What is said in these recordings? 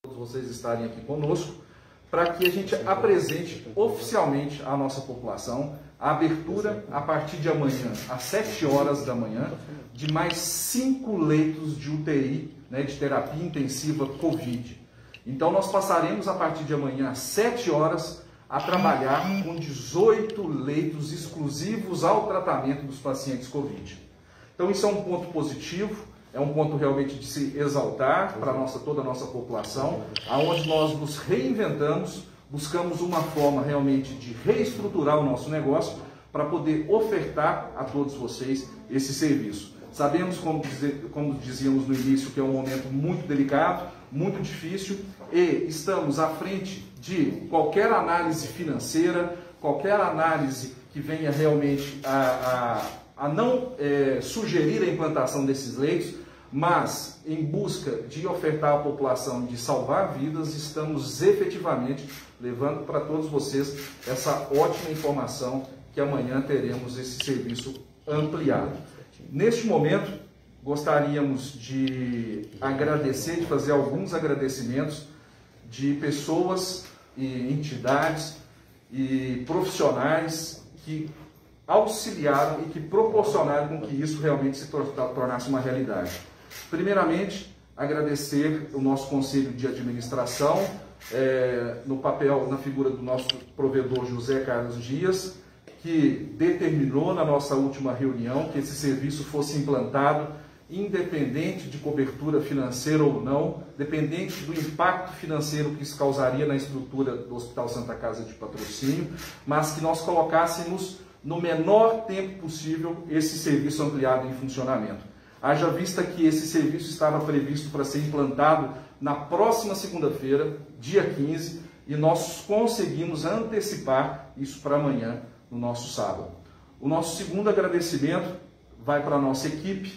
vocês estarem aqui conosco, para que a gente apresente oficialmente à nossa população a abertura, a partir de amanhã, às 7 horas da manhã, de mais 5 leitos de UTI, né, de terapia intensiva Covid. Então, nós passaremos, a partir de amanhã, às 7 horas, a trabalhar com 18 leitos exclusivos ao tratamento dos pacientes Covid. Então, isso é um ponto positivo, é um ponto realmente de se exaltar para toda a nossa população, aonde nós nos reinventamos, buscamos uma forma realmente de reestruturar o nosso negócio para poder ofertar a todos vocês esse serviço. Sabemos, como dizíamos no início, que é um momento muito delicado, muito difícil, e estamos à frente de qualquer análise financeira, qualquer análise que venha realmente a não sugerir a implantação desses leitos, mas em busca de ofertar à população, de salvar vidas, estamos efetivamente levando para todos vocês essa ótima informação que amanhã teremos esse serviço ampliado. Neste momento, gostaríamos de agradecer, de fazer alguns agradecimentos de pessoas e entidades e profissionais que auxiliaram e que proporcionaram com que isso realmente se tornasse uma realidade. Primeiramente, agradecer o nosso Conselho de Administração, no papel, na figura do nosso provedor José Carlos Dias, que determinou na nossa última reunião que esse serviço fosse implantado independente de cobertura financeira ou não, dependente do impacto financeiro que isso causaria na estrutura do Hospital Santa Casa de Patrocínio, mas que nós colocássemos no menor tempo possível esse serviço ampliado em funcionamento. Haja vista que esse serviço estava previsto para ser implantado na próxima segunda-feira, dia 15, e nós conseguimos antecipar isso para amanhã, no nosso sábado. O nosso segundo agradecimento vai para a nossa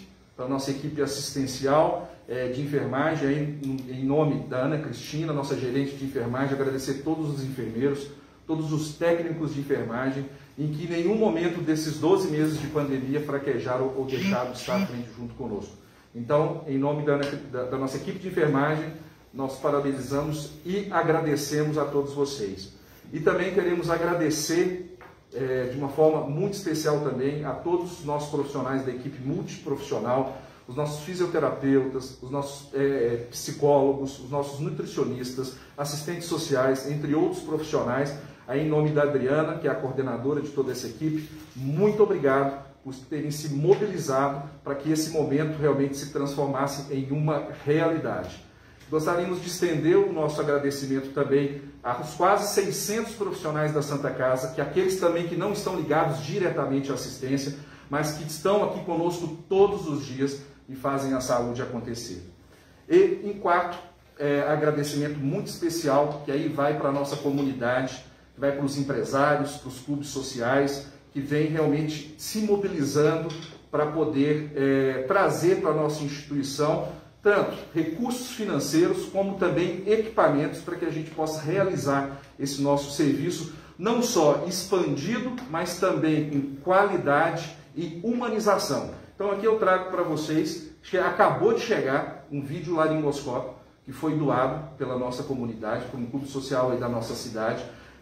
equipe assistencial de enfermagem, em nome da Ana Cristina, nossa gerente de enfermagem, agradecer todos os enfermeiros, todos os técnicos de enfermagem, em que em nenhum momento desses 12 meses de pandemia fraquejaram ou deixaram de estar à frente junto conosco. Então, em nome da nossa equipe de enfermagem, nós parabenizamos e agradecemos a todos vocês. E também queremos agradecer de uma forma muito especial também a todos os nossos profissionais da equipe multiprofissional, os nossos fisioterapeutas, os nossos psicólogos, os nossos nutricionistas, assistentes sociais, entre outros profissionais. Aí, em nome da Adriana, que é a coordenadora de toda essa equipe, muito obrigado por terem se mobilizado para que esse momento realmente se transformasse em uma realidade. Gostaríamos de estender o nosso agradecimento também aos quase 600 profissionais da Santa Casa, que aqueles também que não estão ligados diretamente à assistência, mas que estão aqui conosco todos os dias e fazem a saúde acontecer. E, em quarto, agradecimento muito especial, que aí vai para a nossa comunidade, que vai para os empresários, para os clubes sociais, que vem realmente se mobilizando para poder trazer para a nossa instituição tanto recursos financeiros como também equipamentos para que a gente possa realizar esse nosso serviço, não só expandido, mas também em qualidade e humanização. Então aqui eu trago para vocês que acabou de chegar um vídeo laringoscópio que foi doado pela nossa comunidade, por um clube social aí da nossa cidade,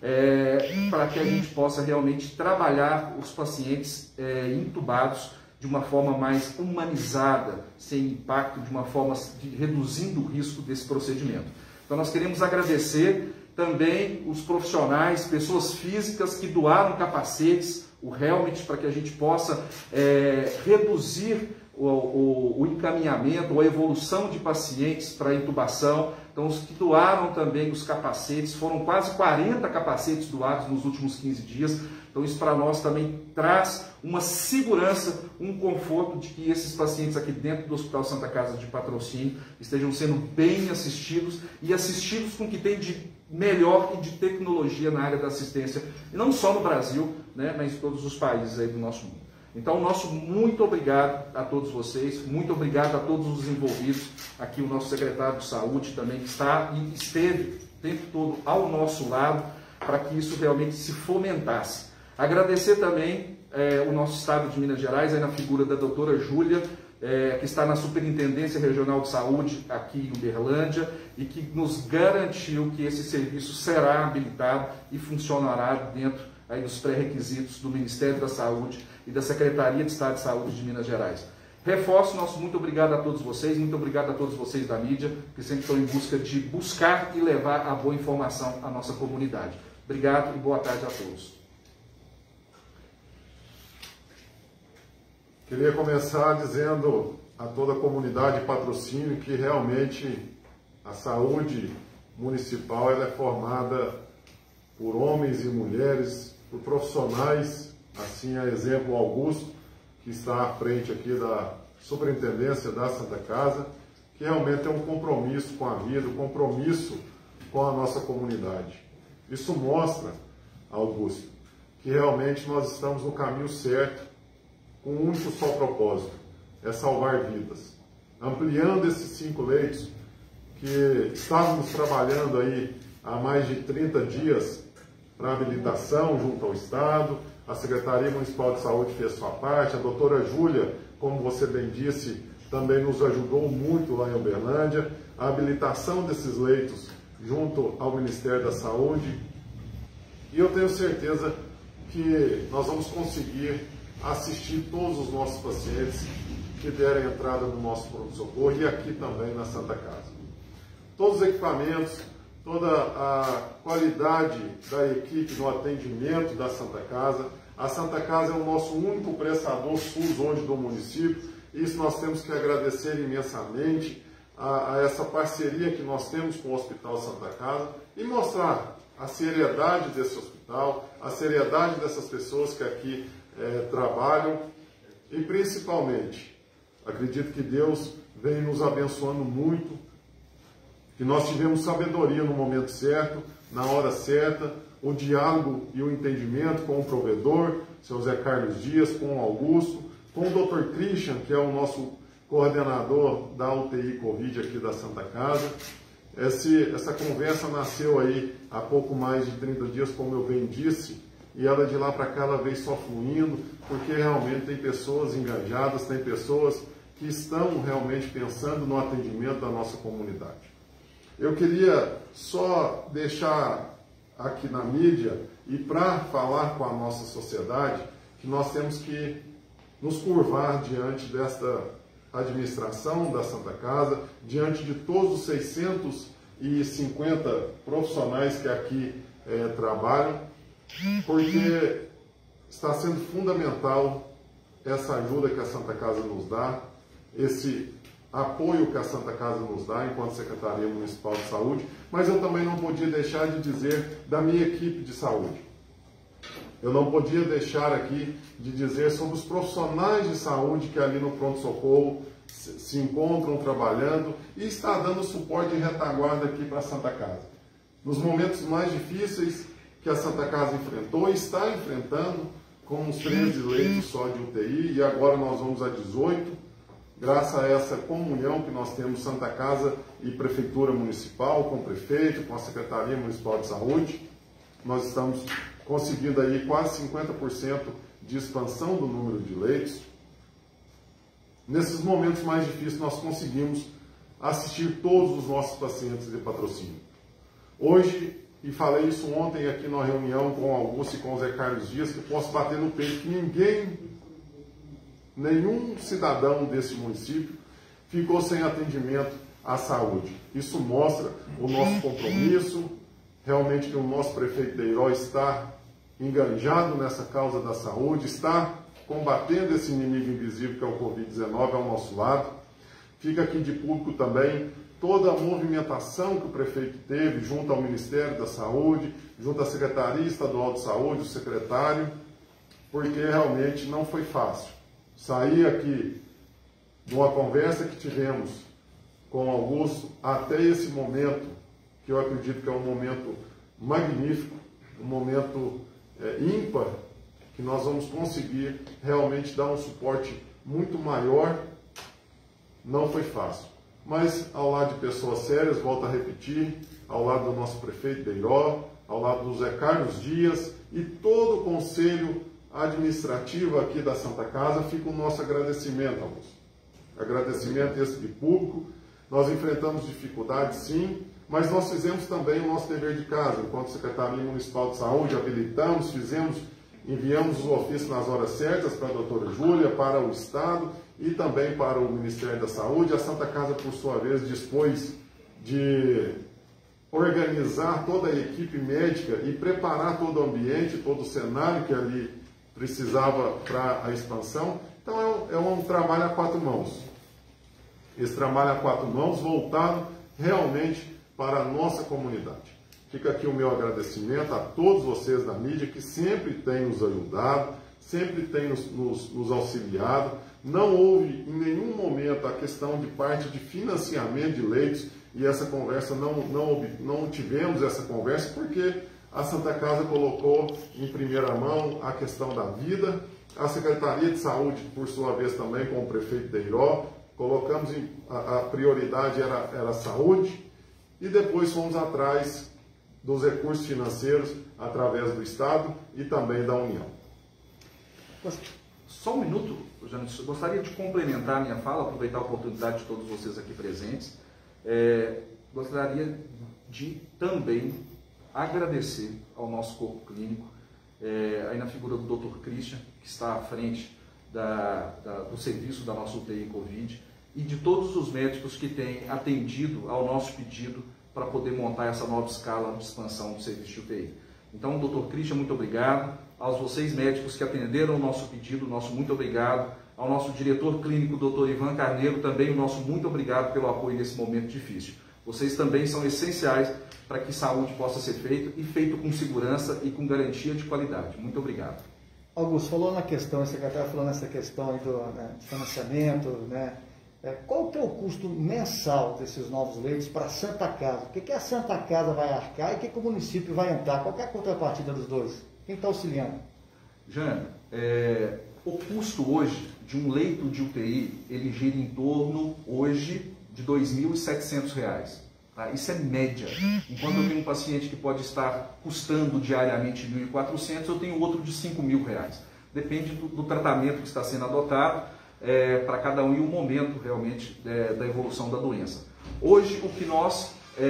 para que a gente possa realmente trabalhar os pacientes intubados de uma forma mais humanizada, sem impacto, de uma forma reduzindo o risco desse procedimento. Então nós queremos agradecer também os profissionais, pessoas físicas que doaram capacetes, o helmet, para que a gente possa reduzir o encaminhamento ou a evolução de pacientes para intubação. Então, os que doaram também os capacetes, foram quase 40 capacetes doados nos últimos 15 dias. Então, isso para nós também traz uma segurança, um conforto de que esses pacientes aqui dentro do Hospital Santa Casa de Patrocínio estejam sendo bem assistidos e assistidos com o que tem de melhor e de tecnologia na área da assistência, e não só no Brasil, né, mas em todos os países aí do nosso mundo. Então, nosso muito obrigado a todos vocês, muito obrigado a todos os envolvidos, aqui o nosso secretário de Saúde também, que está e esteve o tempo todo ao nosso lado, para que isso realmente se fomentasse. Agradecer também o nosso estado de Minas Gerais, aí na figura da doutora Júlia, que está na Superintendência Regional de Saúde aqui em Uberlândia e que nos garantiu que esse serviço será habilitado e funcionará dentro aí dos pré-requisitos do Ministério da Saúde e da Secretaria de Estado de Saúde de Minas Gerais. Reforço nosso muito obrigado a todos vocês, muito obrigado a todos vocês da mídia, que sempre estão em busca de buscar e levar a boa informação à nossa comunidade. Obrigado e boa tarde a todos. Queria começar dizendo a toda a comunidade de Patrocínio que realmente a saúde municipal ela é formada por homens e mulheres, por profissionais, assim a exemplo Augusto, que está à frente aqui da Superintendência da Santa Casa, que realmente é um compromisso com a vida, um compromisso com a nossa comunidade. Isso mostra, Augusto, que realmente nós estamos no caminho certo, com um único só propósito, é salvar vidas. Ampliando esses 5 leitos que estávamos trabalhando aí há mais de 30 dias para habilitação junto ao Estado, a Secretaria Municipal de Saúde fez sua parte, a doutora Júlia, como você bem disse, também nos ajudou muito lá em Uberlândia, a habilitação desses leitos junto ao Ministério da Saúde, e eu tenho certeza que nós vamos conseguir assistir todos os nossos pacientes que derem entrada no nosso pronto-socorro e aqui também na Santa Casa. Todos os equipamentos, toda a qualidade da equipe no atendimento da Santa Casa. A Santa Casa é o nosso único prestador SUS hoje do município. Isso nós temos que agradecer imensamente a essa parceria que nós temos com o Hospital Santa Casa e mostrar a seriedade desse hospital, a seriedade dessas pessoas que aqui trabalham e principalmente, acredito que Deus vem nos abençoando muito, que nós tivemos sabedoria no momento certo, na hora certa, o diálogo e o entendimento com o provedor, seu Zé Carlos Dias, com o Augusto, com o Dr. Christian, que é o nosso coordenador da UTI Covid aqui da Santa Casa. Essa conversa nasceu aí há pouco mais de 30 dias, como eu bem disse, e ela de lá para cá ela veio só fluindo, porque realmente tem pessoas engajadas, tem pessoas que estão realmente pensando no atendimento da nossa comunidade. Eu queria só deixar aqui na mídia e para falar com a nossa sociedade que nós temos que nos curvar diante desta administração da Santa Casa, diante de todos os 650 profissionais que aqui trabalham, porque está sendo fundamental essa ajuda que a Santa Casa nos dá, esse apoio que a Santa Casa nos dá enquanto Secretaria Municipal de Saúde, mas eu também não podia deixar de dizer da minha equipe de saúde. Eu não podia deixar aqui de dizer sobre os profissionais de saúde que ali no pronto-socorro se encontram trabalhando e está dando suporte de retaguarda aqui para a Santa Casa. Nos momentos mais difíceis que a Santa Casa enfrentou e está enfrentando, com uns 13 leitos só de UTI, e agora nós vamos a 18, graças a essa comunhão que nós temos Santa Casa e Prefeitura Municipal, com o prefeito, com a Secretaria Municipal de Saúde, nós estamos conseguindo aí quase 50% de expansão do número de leitos. Nesses momentos mais difíceis nós conseguimos assistir todos os nossos pacientes de patrocínio. Hoje, e falei isso ontem aqui na reunião com o Augusto e com o Zé Carlos Dias, que posso bater no peito que nenhum cidadão desse município ficou sem atendimento à saúde. Isso mostra o nosso compromisso, realmente que o nosso prefeito Deiró está enganjado nessa causa da saúde, está combatendo esse inimigo invisível que é o Covid-19 ao nosso lado. Fica aqui de público também toda a movimentação que o prefeito teve junto ao Ministério da Saúde, junto à Secretaria Estadual de Saúde, o secretário, porque realmente não foi fácil. Sair aqui de uma conversa que tivemos com o Augusto até esse momento, que eu acredito que é um momento magnífico, um momento ímpar, que nós vamos conseguir realmente dar um suporte muito maior, não foi fácil. Mas ao lado de pessoas sérias, volto a repetir, ao lado do nosso prefeito Deiró, ao lado do Zé Carlos Dias e todo o conselho administrativa aqui da Santa Casa, fica o nosso agradecimento, Augusto. Agradecimento esse de público. Nós enfrentamos dificuldades, sim, mas nós fizemos também o nosso dever de casa. Enquanto Secretaria Municipal de Saúde, habilitamos, enviamos os ofícios nas horas certas para a doutora Júlia, para o Estado e também para o Ministério da Saúde. A Santa Casa, por sua vez, dispôs de organizar toda a equipe médica e preparar todo o ambiente, todo o cenário que ali precisava para a expansão. Então é um trabalho a quatro mãos. Esse trabalho a quatro mãos voltado realmente para a nossa comunidade. Fica aqui o meu agradecimento a todos vocês da mídia que sempre têm nos ajudado, sempre têm nos auxiliado. Não houve em nenhum momento a questão de parte de financiamento de leitos, e essa conversa não tivemos essa conversa porque a Santa Casa colocou em primeira mão a questão da vida. A Secretaria de Saúde, por sua vez, também com o prefeito Deiró, colocamos a prioridade era a saúde, e depois fomos atrás dos recursos financeiros através do Estado e também da União. Só um minuto, Jânio, gostaria de complementar a minha fala, aproveitar a oportunidade de todos vocês aqui presentes. Gostaria de também agradecer ao nosso corpo clínico, aí na figura do Dr. Christian, que está à frente do serviço da nossa UTI Covid, e de todos os médicos que têm atendido ao nosso pedido para poder montar essa nova escala de expansão do serviço de UTI. Então, Dr. Christian, muito obrigado. Aos vocês médicos que atenderam o nosso pedido, nosso muito obrigado. Ao nosso diretor clínico, Dr. Ivan Carneiro, também o nosso muito obrigado pelo apoio nesse momento difícil. Vocês também são essenciais para que saúde possa ser feita e feito com segurança e com garantia de qualidade. Muito obrigado. Augusto, falou na questão, o secretário falou nessa questão aí do financiamento, né? Qual que é o custo mensal desses novos leitos para a Santa Casa? O que a Santa Casa vai arcar e o que o município vai entrar? Qual que é a contrapartida dos dois? Quem está auxiliando? Jânio, o custo hoje de um leito de UTI, ele gira em torno, hoje, de R$ 2.700. Tá? Isso é média. Enquanto eu tenho um paciente que pode estar custando diariamente R$ 1.400, eu tenho outro de R$ 5.000. Depende do tratamento que está sendo adotado para cada um e o momento realmente da evolução da doença. Hoje, o que nós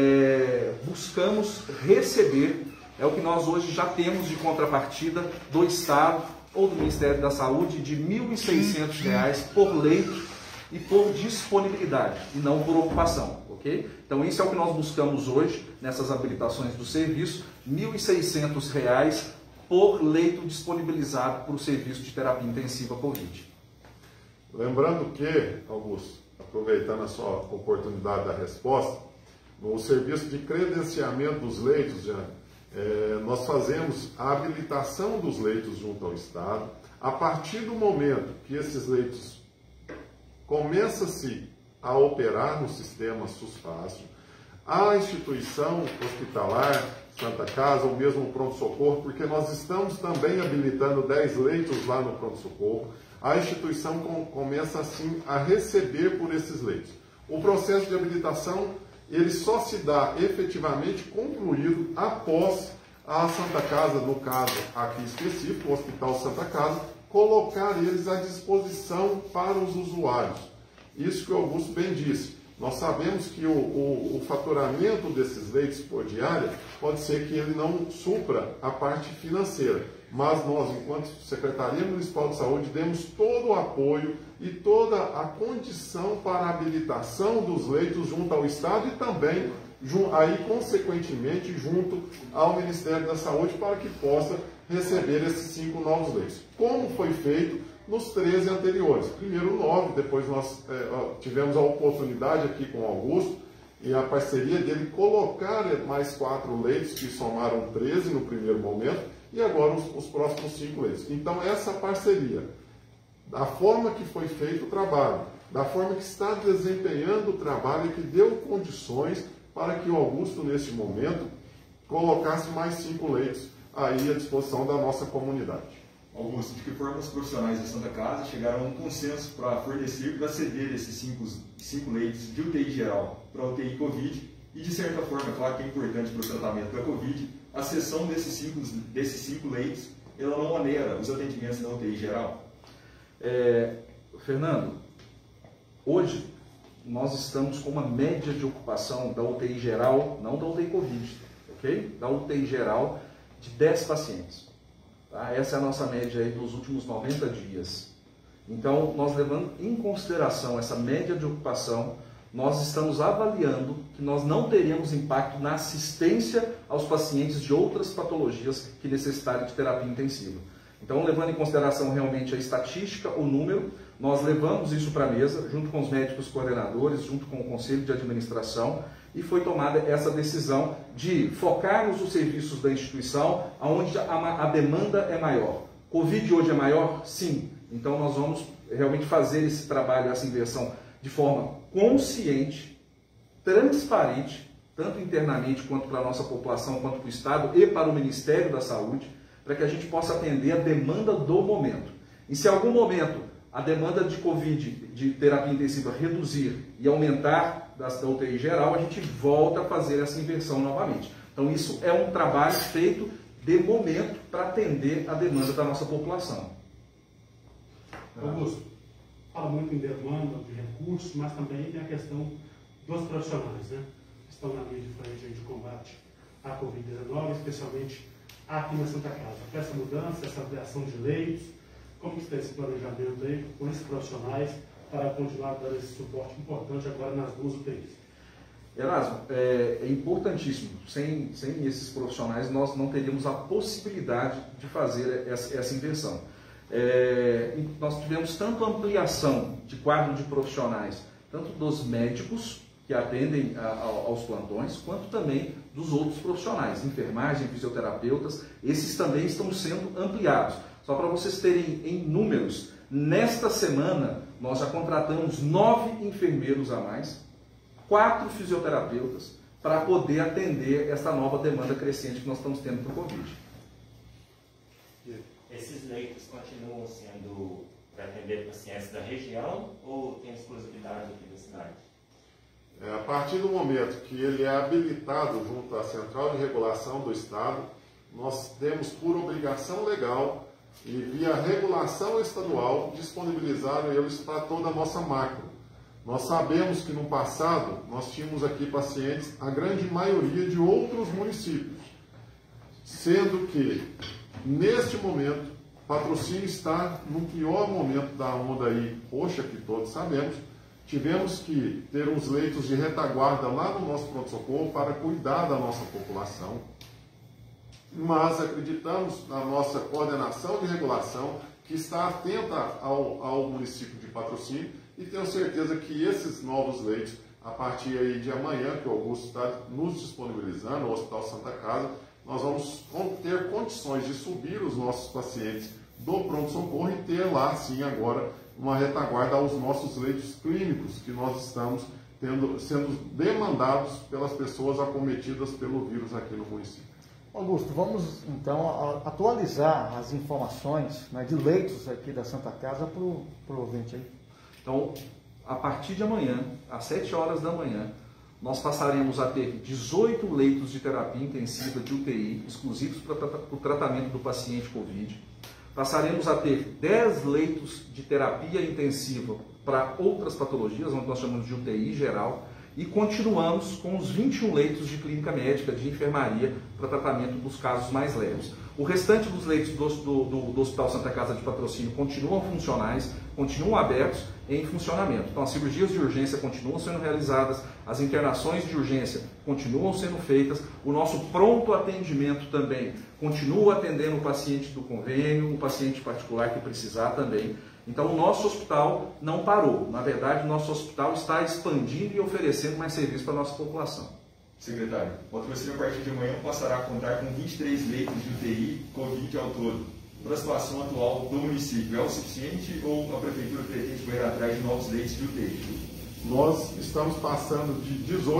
buscamos receber é o que nós hoje já temos de contrapartida do Estado ou do Ministério da Saúde de R$ 1.600 por leito e por disponibilidade, e não por ocupação, ok? Então, isso é o que nós buscamos hoje, nessas habilitações do serviço, R$ 1.600 por leito disponibilizado para o serviço de terapia intensiva Covid. Lembrando que, Augusto, aproveitando a sua oportunidade da resposta, no serviço de credenciamento dos leitos, nós fazemos a habilitação dos leitos junto ao Estado. A partir do momento que esses leitos começam-se a operar no sistema SUS-Fácil, a instituição hospitalar, Santa Casa, ou mesmo o pronto-socorro, porque nós estamos também habilitando 10 leitos lá no pronto-socorro, a instituição começa assim a receber por esses leitos. O processo de habilitação, ele só se dá efetivamente concluído após a Santa Casa, no caso aqui específico, o Hospital Santa Casa, colocar eles à disposição para os usuários. Isso que o Augusto bem disse. Nós sabemos que o faturamento desses leitos por diária pode ser que ele não supra a parte financeira, mas nós, enquanto Secretaria Municipal de Saúde, demos todo o apoio e toda a condição para a habilitação dos leitos junto ao Estado e também, aí, consequentemente, junto ao Ministério da Saúde, para que possa receber esses 5 novos leitos. Como foi feito nos 13 anteriores. Primeiro 9, depois nós tivemos a oportunidade aqui com o Augusto e a parceria dele colocar mais 4 leitos, que somaram 13 no primeiro momento, e agora os próximos 5 leitos. Então, essa parceria, da forma que foi feito o trabalho, da forma que está desempenhando o trabalho e que deu condições para que o Augusto, neste momento, colocasse mais 5 leitos aí à disposição da nossa comunidade. Augusto, de que forma os profissionais da Santa Casa chegaram a um consenso para fornecer, para ceder esses 5 leitos de UTI geral para a UTI Covid e, de certa forma, claro que é importante para o tratamento da Covid, a cessão desses 5 leitos ela não onera os atendimentos da UTI geral? Fernando, hoje nós estamos com uma média de ocupação da UTI geral, não da UTI Covid, ok? Da UTI geral de 10 pacientes. Tá? Essa é a nossa média aí dos últimos 90 dias. Então, nós levando em consideração essa média de ocupação, nós estamos avaliando que nós não teríamos impacto na assistência aos pacientes de outras patologias que necessitarem de terapia intensiva. Então, levando em consideração realmente a estatística, o número, nós levamos isso para a mesa, junto com os médicos coordenadores, junto com o Conselho de Administração, e foi tomada essa decisão de focarmos os serviços da instituição onde a demanda é maior. Covid hoje é maior? Sim. Então, nós vamos realmente fazer esse trabalho, essa inversão, de forma consciente, transparente, tanto internamente quanto para a nossa população, quanto para o Estado e para o Ministério da Saúde, para que a gente possa atender a demanda do momento. E se em algum momento a demanda de Covid, de terapia intensiva, reduzir e aumentar da UTI geral, a gente volta a fazer essa inversão novamente. Então, isso é um trabalho feito de momento para atender a demanda da nossa população. Augusto, fala muito em demanda de recursos, mas também tem a questão dos profissionais, né? Que estão na linha de frente de combate à Covid-19, especialmente aqui na Santa Casa. Com essa mudança, essa ampliação de leitos, como está esse planejamento aí com esses profissionais para continuar dando esse suporte importante agora nas duas UTIs? Erasmo, é importantíssimo. Sem esses profissionais, nós não teríamos a possibilidade de fazer essa inversão. Nós tivemos tanto ampliação de quadro de profissionais, tanto dos médicos que atendem aos plantões, quanto também dos outros profissionais, enfermagem, fisioterapeutas, esses também estão sendo ampliados. Só para vocês terem em números, nesta semana nós já contratamos 9 enfermeiros a mais, 4 fisioterapeutas, para poder atender essa nova demanda crescente que nós estamos tendo para o Covid. Esses leitos continuam sendo para atender pacientes da região ou tem exclusividade aqui da cidade? A partir do momento que ele é habilitado junto à Central de Regulação do Estado, nós temos por obrigação legal e via regulação estadual disponibilizar eles para toda a nossa macro. Nós sabemos que no passado nós tínhamos aqui pacientes, a grande maioria de outros municípios, sendo que neste momento Patrocínio está no pior momento da onda aí, roxa, que todos sabemos. Tivemos que ter uns leitos de retaguarda lá no nosso pronto-socorro para cuidar da nossa população. Mas acreditamos na nossa coordenação de regulação, que está atenta ao município de Patrocínio, e tenho certeza que esses novos leitos, a partir aí de amanhã, que o Augusto está nos disponibilizando, o Hospital Santa Casa, nós vamos ter condições de subir os nossos pacientes do pronto-socorro e ter lá, sim, agora, uma retaguarda aos nossos leitos clínicos que nós estamos sendo demandados pelas pessoas acometidas pelo vírus aqui no município. Augusto, vamos então atualizar as informações, né, de leitos aqui da Santa Casa para o ouvinte aí. Então, a partir de amanhã, às 7 horas da manhã, nós passaremos a ter 18 leitos de terapia intensiva de UTI, exclusivos para o tratamento do paciente Covid. Passaremos a ter 10 leitos de terapia intensiva para outras patologias, onde nós chamamos de UTI geral, e continuamos com os 21 leitos de clínica médica, de enfermaria, para tratamento dos casos mais leves. O restante dos leitos do Hospital Santa Casa de Patrocínio continuam funcionais, continuam abertos em funcionamento. Então, as cirurgias de urgência continuam sendo realizadas, as internações de urgência continuam sendo feitas, o nosso pronto atendimento também continua atendendo o paciente do convênio, o paciente particular que precisar também. Então, o nosso hospital não parou. Na verdade, o nosso hospital está expandindo e oferecendo mais serviço para a nossa população. Secretário, o Patrocínio a partir de amanhã passará a contar com 23 leitos de UTI Covid ao todo. Para a situação atual do município, é o suficiente ou a Prefeitura pretende correr atrás de novos leitos de UTI? Nós estamos passando de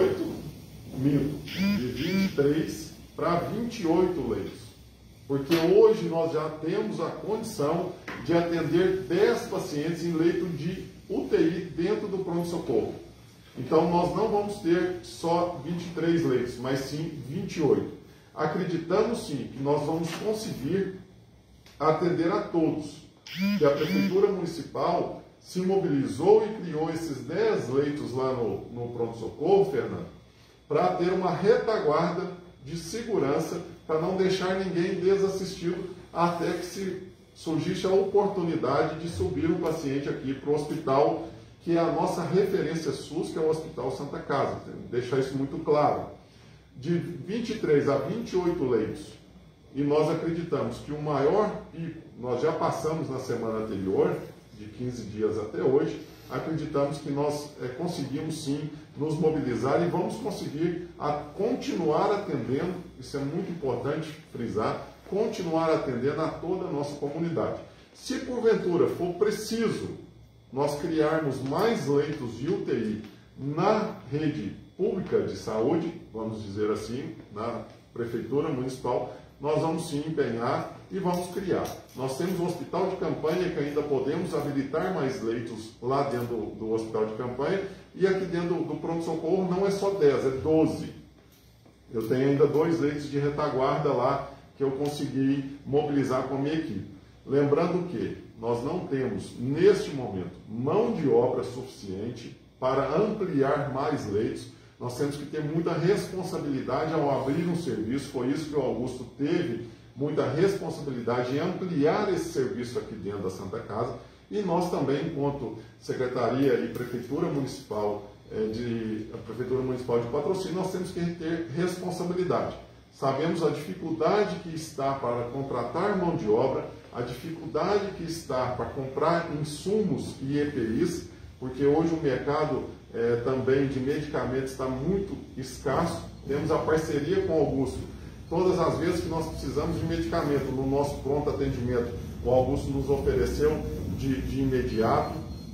23 para 28 leitos. Porque hoje nós já temos a condição de atender 10 pacientes em leito de UTI dentro do pronto-socorro. Então nós não vamos ter só 23 leitos, mas sim 28. Acreditamos sim que nós vamos conseguir atender a todos. Que a Prefeitura Municipal se mobilizou e criou esses 10 leitos lá no pronto-socorro, Fernando, para ter uma retaguarda de segurança, para não deixar ninguém desassistido até que se surgisse a oportunidade de subir um paciente aqui para o hospital, que é a nossa referência SUS, que é o Hospital Santa Casa. Deixar isso muito claro. De 23 a 28 leitos, e nós acreditamos que o maior pico, nós já passamos na semana anterior, de 15 dias até hoje, acreditamos que nós conseguimos sim nos mobilizar e vamos conseguir continuar atendendo, isso é muito importante frisar, continuar atendendo a toda a nossa comunidade. Se porventura for preciso nós criarmos mais leitos de UTI na rede pública de saúde, vamos dizer assim, na Prefeitura Municipal, nós vamos sim empenhar e vamos criar. Nós temos um hospital de campanha que ainda podemos habilitar mais leitos lá dentro do hospital de campanha, e aqui dentro do pronto-socorro não é só 10, é 12. Eu tenho ainda 2 leitos de retaguarda lá que eu consegui mobilizar com a minha equipe. Lembrando que nós não temos, neste momento, mão de obra suficiente para ampliar mais leitos. Nós temos que ter muita responsabilidade ao abrir um serviço, foi isso que o Augusto teve, muita responsabilidade em ampliar esse serviço aqui dentro da Santa Casa, e nós também, enquanto Secretaria e Prefeitura Municipal de Patrocínio, nós temos que ter responsabilidade. Sabemos a dificuldade que está para contratar mão de obra, a dificuldade que está para comprar insumos e EPIs, porque hoje o mercado também de medicamentos está muito escasso. Temos a parceria com o Augusto. Todas as vezes que nós precisamos de medicamento no nosso pronto atendimento, o Augusto nos ofereceu de imediato.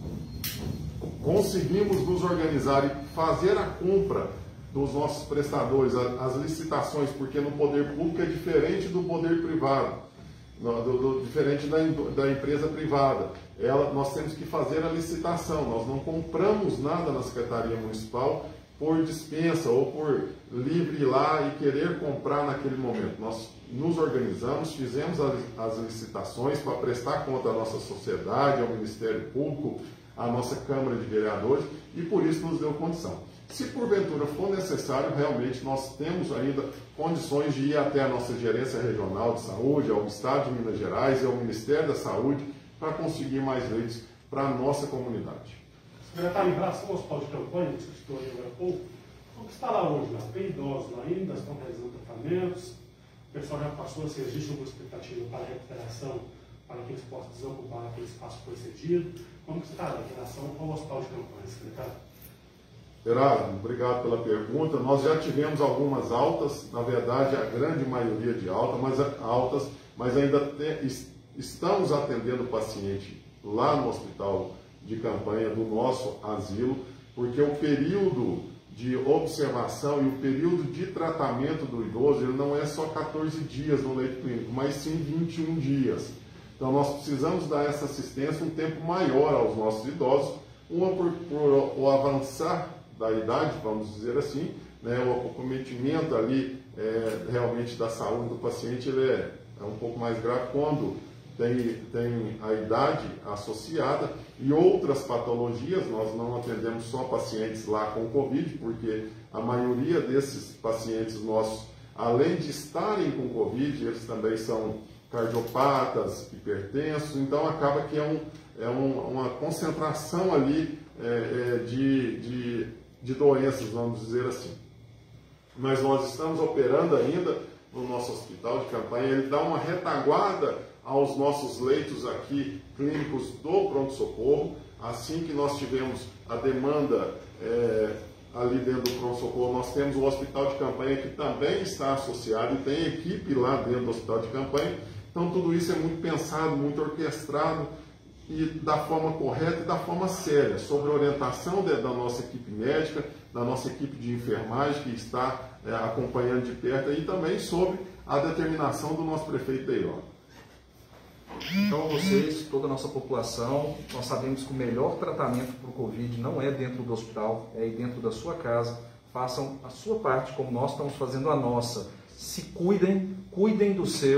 Conseguimos nos organizar e fazer a compra dos nossos prestadores, as licitações, porque no poder público é diferente do poder privado, diferente da empresa privada. Nós temos que fazer a licitação, nós não compramos nada na Secretaria Municipal por dispensa ou por livre ir lá e querer comprar naquele momento. Nós nos organizamos, fizemos as licitações para prestar conta à nossa sociedade, ao Ministério Público, à nossa Câmara de Vereadores, e por isso nos deu condição. Se porventura for necessário, realmente nós temos ainda condições de ir até a nossa Gerência Regional de Saúde, ao Estado de Minas Gerais e ao Ministério da Saúde para conseguir mais leitos para a nossa comunidade. Secretário, em relação ao hospital de campanha, que você citou aí agora há pouco, como está lá hoje? Tem idosos lá ainda, estão realizando tratamentos, o pessoal já passou, se existe alguma expectativa para a recuperação, para que eles possam desocupar aquele espaço que foi cedido? Como está lá em relação ao hospital de campanha, secretário? Gerardo, obrigado pela pergunta. Nós já tivemos algumas altas, na verdade a grande maioria de altas, mas ainda estamos atendendo o paciente lá no hospital de campanha do nosso asilo, porque o período de observação e o período de tratamento do idoso, ele não é só 14 dias no leito clínico, mas sim 21 dias. Então nós precisamos dar essa assistência um tempo maior aos nossos idosos, por o avançar da idade, vamos dizer assim, né, o cometimento ali realmente da saúde do paciente, ele é um pouco mais grave quando tem a idade associada, e outras patologias. Nós não atendemos só pacientes lá com Covid, porque a maioria desses pacientes nossos, além de estarem com Covid, eles também são cardiopatas, hipertensos, então acaba que uma concentração ali de doenças, vamos dizer assim. Mas nós estamos operando ainda no nosso hospital de campanha, ele dá uma retaguarda aos nossos leitos aqui clínicos do pronto-socorro. Assim que nós tivemos a demanda ali dentro do pronto-socorro, nós temos o hospital de campanha que também está associado e tem equipe lá dentro do hospital de campanha. Então tudo isso é muito pensado, muito orquestrado e da forma correta e da forma séria, sobre a orientação da nossa equipe médica, da nossa equipe de enfermagem que está acompanhando de perto, e também sobre a determinação do nosso prefeito Deiró. Então vocês, toda a nossa população, nós sabemos que o melhor tratamento para o Covid não é dentro do hospital, é aí dentro da sua casa. Façam a sua parte como nós estamos fazendo a nossa. Se cuidem, cuidem dos seus,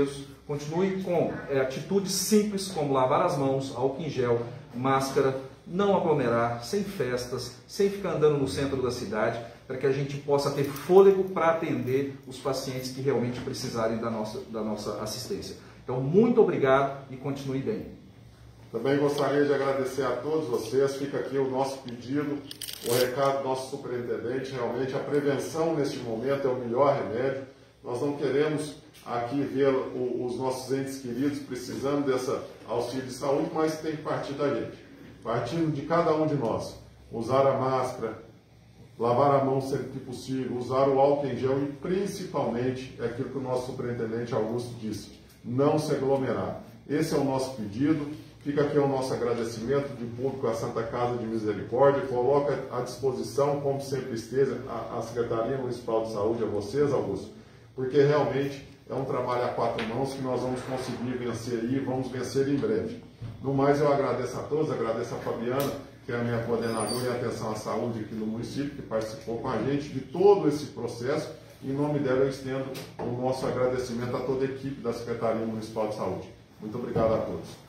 Continue com atitudes simples como lavar as mãos, álcool em gel, máscara, não aglomerar, sem festas, sem ficar andando no centro da cidade, para que a gente possa ter fôlego para atender os pacientes que realmente precisarem da nossa assistência. Então, muito obrigado e continue bem. Também gostaria de agradecer a todos vocês. Fica aqui o nosso pedido, o recado do nosso superintendente. Realmente, a prevenção neste momento é o melhor remédio. Nós não queremos aqui ver os nossos entes queridos precisando dessa auxílio de saúde, mas tem que partir da gente. Partindo de cada um de nós. Usar a máscara, lavar a mão sempre que possível, usar o álcool em gel e, principalmente, é aquilo que o nosso superintendente Augusto disse, não se aglomerar. Esse é o nosso pedido. Fica aqui o nosso agradecimento de público à Santa Casa de Misericórdia. Coloca à disposição, como sempre esteja, a Secretaria Municipal de Saúde, a vocês, Augusto, porque realmente é um trabalho a 4 mãos que nós vamos conseguir vencer aí, vamos vencer em breve. No mais, eu agradeço a todos, agradeço a Fabiana, que é a minha coordenadora em atenção à saúde aqui no município, que participou com a gente de todo esse processo. Em nome dela, eu estendo o nosso agradecimento a toda a equipe da Secretaria Municipal de Saúde. Muito obrigado a todos.